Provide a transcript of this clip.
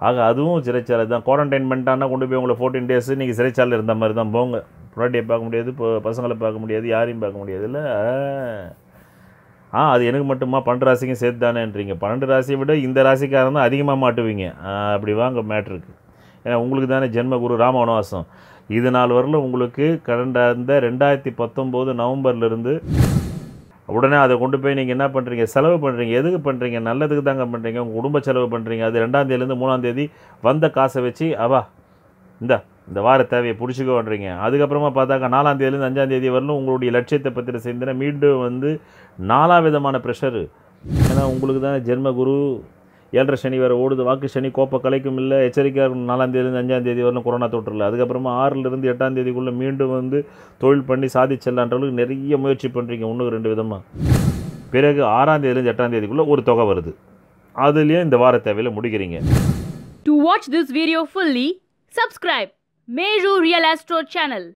ஆக அதுவும் சிறைச்சாலை தான். குவாரண்டைன் பண்ணிட்டான்னா கொண்டு போய் உங்களை 14 டேஸ் நீங்கள் சிறைச்சாலையில் இருந்த மாதிரி தான். போங்க, பொண்டாட்டியை பார்க்க முடியாது, இப்போ பசங்களை பார்க்க முடியாது, யாரையும் பார்க்க முடியாது. இல்லை அது எனக்கு மட்டுமா 12 ராசிக்கும் சேர்த்து தானேன்றீங்க. 12 ராசியை விட இந்த ராசிக்காரன் தான் அதிகமாக மாட்டுவீங்க. அப்படி வாங்க மேட்ருக்கு. ஏன்னா உங்களுக்கு தானே ஜென்மகுரு ராம வனவாசம். இது நாள் வரலும் உங்களுக்கு கடந்த 2019 நவம்பர்லேருந்து உடனே அதை கொண்டு போய் நீங்கள் என்ன பண்ணுறீங்க, செலவு பண்ணுறீங்க. எதுக்கு பண்ணுறீங்க? நல்லதுக்கு தாங்க பண்ணுறீங்க. உங்கள் குடும்ப செலவு பண்ணுறீங்க. அது 2ஆம் தேதியிலேருந்து 3ஆம் தேதி வந்த காசை வச்சு இந்த வார தேவையை பிடிச்சிக்கோன்றீங்க. அதுக்கப்புறமா பார்த்தாக்கா 4ஆம் தேதியிலேருந்து 5ஆம் தேதி வரலும் உங்களுடைய லட்சியத்தை பற்றின சிந்தனை மீண்டும் 4 விதமான ப்ரெஷரு. ஏன்னா உங்களுக்கு தான் ஜென்மகுரு 7.5 சனி வேறு ஓடுது. வாக்கு சனி கோப்பை கலைக்கும் இல்லை, எச்சரிக்கையாக இருக்கணும். 4ஆம் தேதியிலேருந்து 5ஆம் தேதி வரலும் கொரோனா தொற்றுல. அதுக்கப்புறமா 6லேருந்து 8ஆம் தேதிக்குள்ளே மீண்டும் தொழில் பண்ணி சாதிச்சலான்றளவுக்கு நிறைய முயற்சி பண்ணுறீங்க. 1-2 விதமாக. பிறகு 6ஆம் தேதியிலேருந்து 8ஆம் தேதிக்குள்ளே ஒரு தொகை வருது. அதுலேயும் இந்த வார தேவையில் முடிக்கிறீங்க. To watch this video fully, subscribe Meru Real Astro channel.